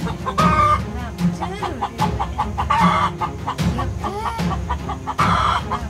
Làm chứ. Nghiệp thế. Làm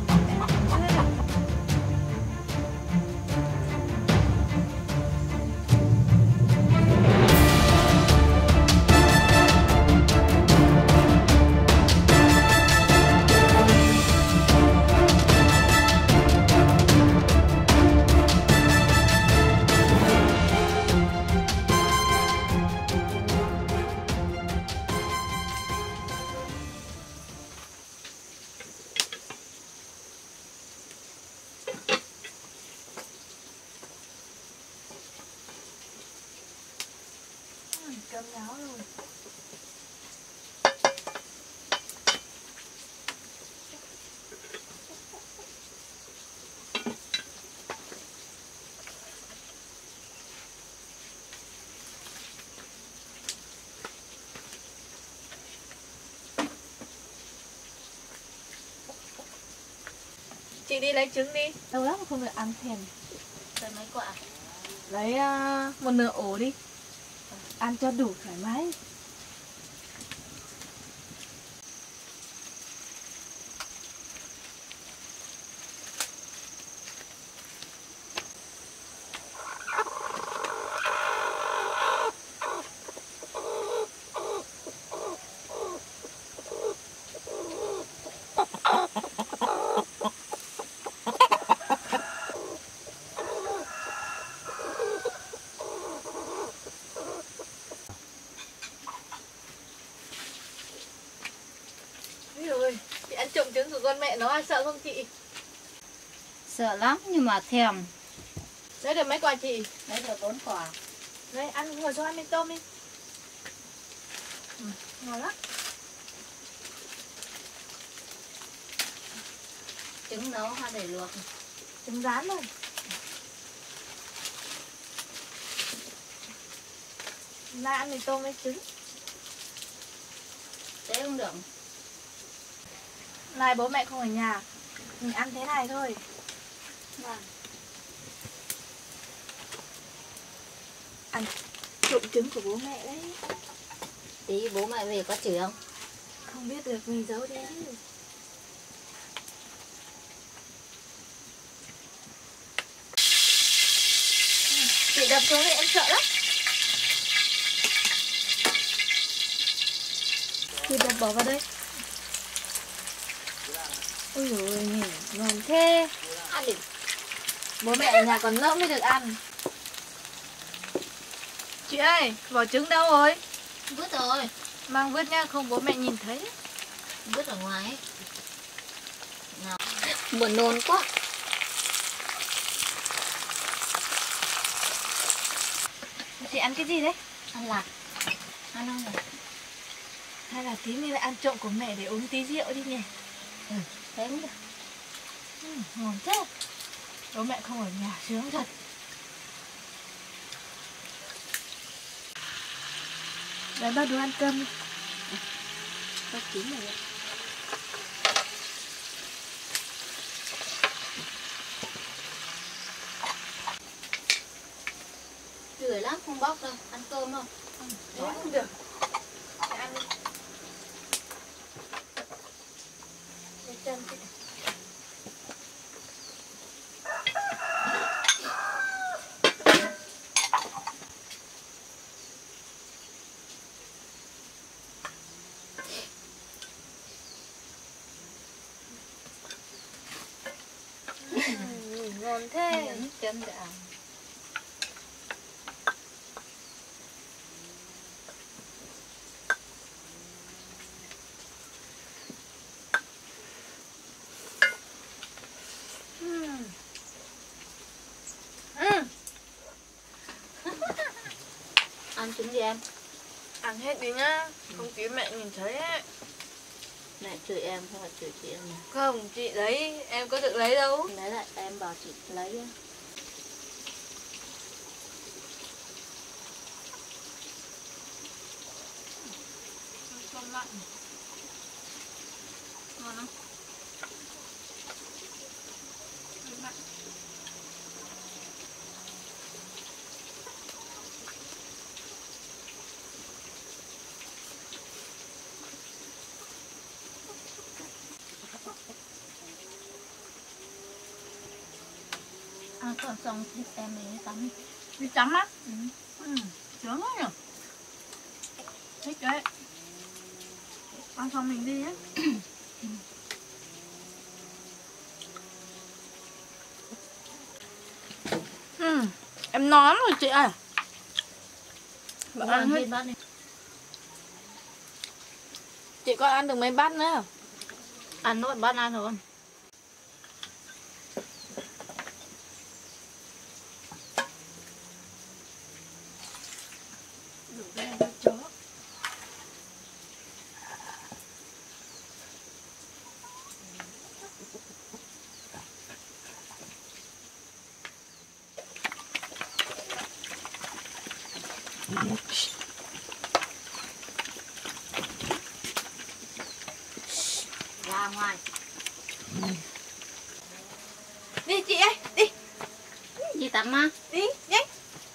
cơm ráo rồi. Chị đi lấy trứng đi. Lâu lắm không được ăn thèm. Lấy mấy quả? Lấy một nửa ổ đi. Ăn cho đủ thoải mái. Ôi, chị ăn trộm trứng của con mẹ nó sợ không chị? Sợ lắm nhưng mà thèm. Lấy được mấy quả chị? Lấy được 4 quả. Đây, ăn ngồi cho ăn miếng tôm đi. Ngon lắm. Trứng nấu hay để luộc? Trứng rán thôi. Ra ăn miếng tôm với trứng. Thế không được. Này bố mẹ không ở nhà, mình ăn thế này thôi. Vâng. Ăn trộm trứng của bố mẹ đấy. Tí bố mẹ về có chửi không? Không biết được, mình giấu đi chứ. Chị đập xuống thì em sợ lắm. Chị đập bỏ vào đây. Ôi dồi ôi, ngon thế. Ăn đi. Bố mẹ ở nhà còn lâu mới được ăn. Chị ơi, vỏ trứng đâu rồi? Vứt rồi. Mang vứt nha, không bố mẹ nhìn thấy. Vứt ở ngoài ấy. Nào. Buồn nôn quá. Chị ăn cái gì đấy? Ăn lạc. Ăn không rồi. Hay là tí mình lại ăn trộm của mẹ để uống tí rượu đi nhỉ? Thế cũng được. Ngon thế. Bố mẹ không ở nhà sướng thật. Đấy, bắt đầu ăn cơm đi. Có chín rồi đấy. Lười lắm, không bóc đâu. Ăn cơm đâu. Thế không được. Để ăn đi. Lấy chân chị. Ngon thế. Nước chấm để ăn. Ăn trứng gì em? Ăn hết đi nhá. Không tí mẹ nhìn thấy ấy. Mẹ chửi em không phải chửi chị em nhỉ? Không, chị lấy, em có được lấy đâu. Lấy lại em bảo chị lấy ấy. Không mặn. Ngon không? Hơi mặn. mà còn xong thịt em này tắm. Đi chấm á. Ừ. Sướng quá nhỉ. Thích đấy. Ăn xong mình đi á. Em no lắm rồi chị ơi. Bạn ăn hết. Bát này. Chị còn ăn được mấy bát nữa. Ăn nốt bát ăn rồi. Đủ đây cho chó. Ra ngoài. Đi chị ơi, đi. Đi tắm á. Đi, nhanh.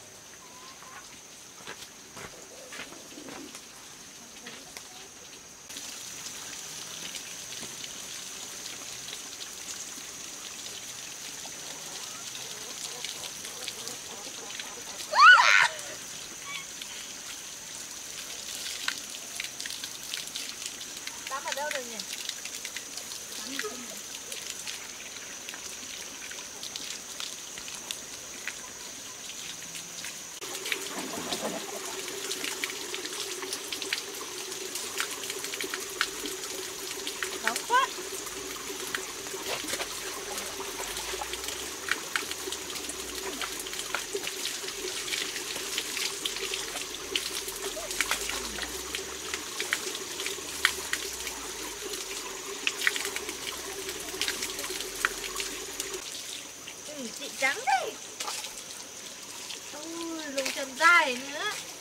Tắm ở đâu được nhỉ? Nóng quá. Chị trắng đây. Ôi, lùng chân dài nữa.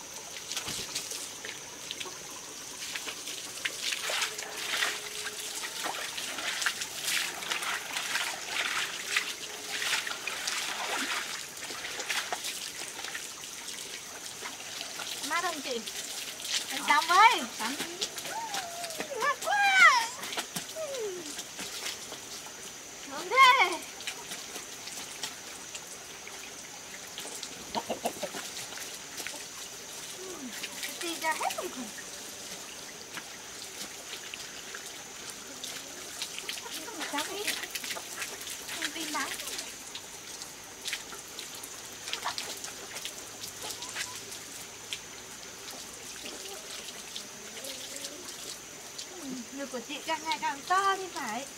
Mát không chị? Anh tắm với. Tắm. Mát quá. Nóng thế. Đi ra hết rồi. Sao đi? Không tin nắng. Người của chị càng ngày càng to thì phải.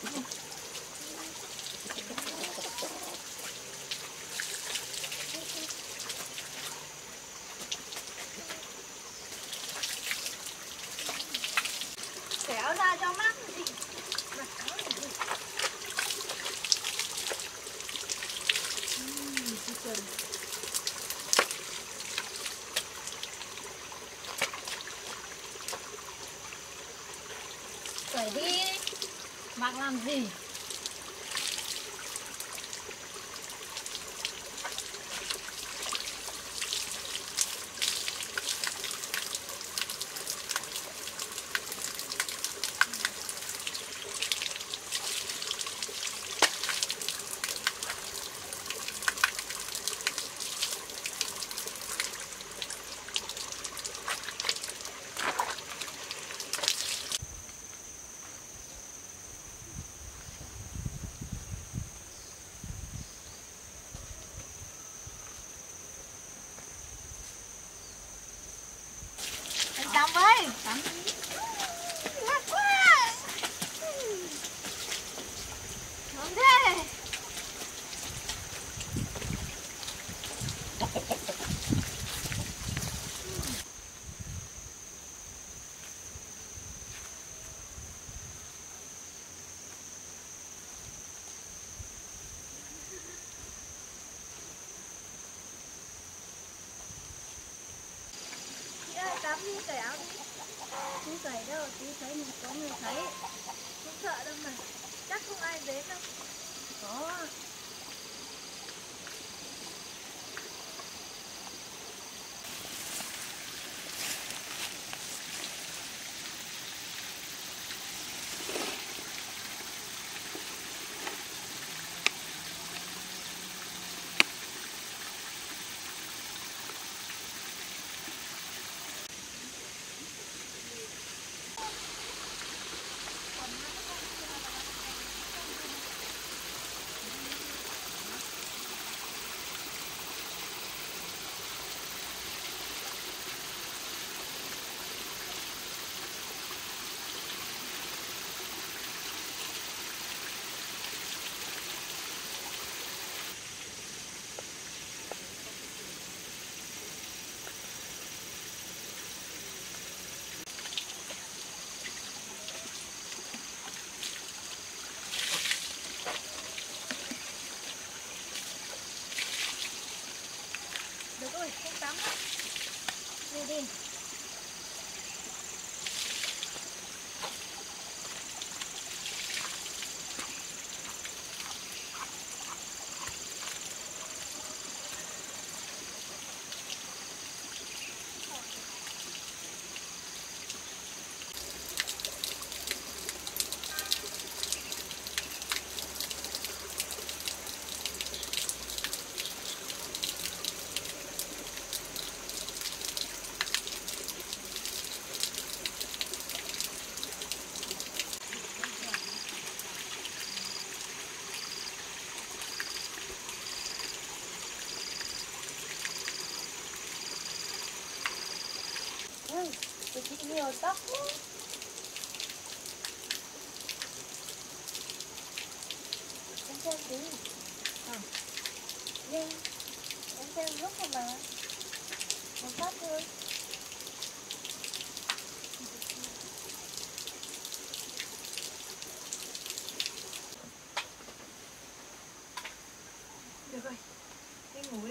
Kéo ra cho mát chị. Mặc áo này đi. Chị Trần. Cởi đi. Mặc làm gì? Anh tắm với. Tắm. Mát quá. Nóng thế. Chị ơi, tắm đi, cởi áo đi. Không cởi đâu, tí thấy mình có người thấy. Không sợ đâu mà. Chắc không ai đến đâu. Có. đi. Chị nhiều tóc quá. Em xem tí. Nhanh. Em xem lúc mà. Một phát thôi. Được rồi, đi ngủ đi.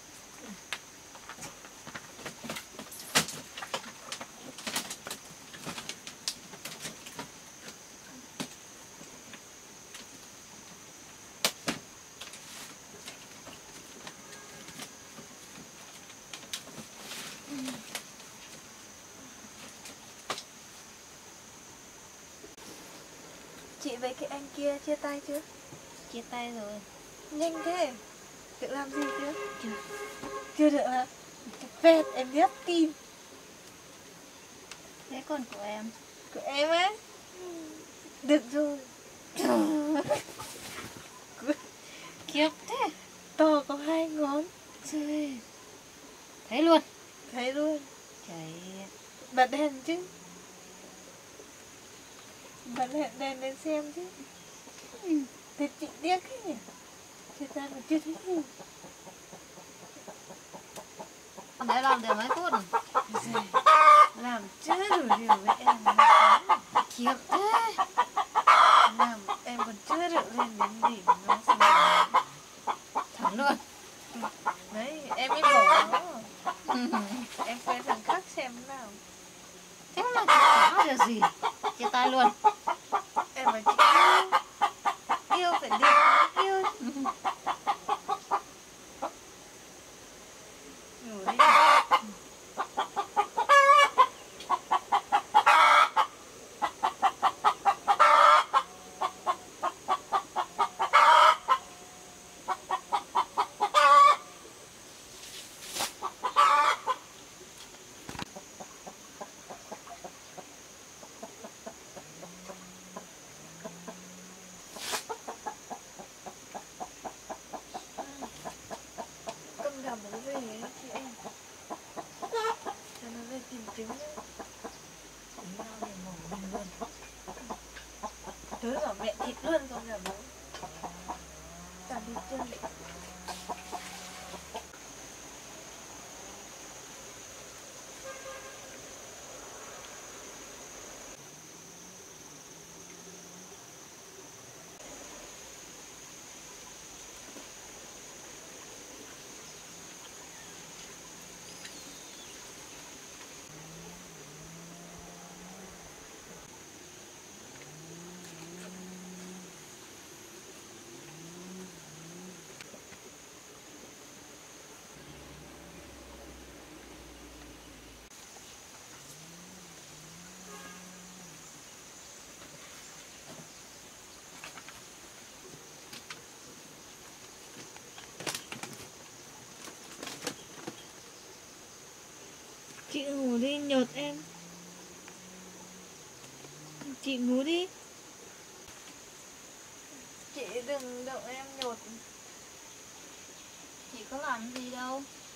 Chị với cái anh kia chia tay chưa? Chia tay rồi. Nhanh thế. Tự làm gì chưa? Chưa. Chưa được hả? Phết, em biết tin. Thế còn của em? Của em ấy. Được rồi. Kiếp thế. To có 2 ngón. Trời. Thấy luôn. Thấy luôn. Trời. Bật đèn chứ. Bật đèn lên xem chứ. Thế chị tiếc ấy nhỉ? Chị ta còn chưa thấy gì. Để làm được mấy phút rồi. Làm chưa đủ điều với em. Kiếp thế. Làm em còn chưa được lên đến đỉnh nó sao. Thẳng luôn. Đấy, em mới bỏ nó. Em quay thằng khác xem nào. Thế mà chả có điều gì. Chia tay luôn. Em bảo chị yêu phải được yêu. Ngủ đi. Con gà bố về ấy chị em. Cho nó về tìm trứng nhá. Tớ bảo mẹ thịt luôn con gà bố. Cả đi chơi. Chị ngủ đi, nhột em. Chị ngủ đi. Chị đừng động em nhột. Chị có làm gì đâu.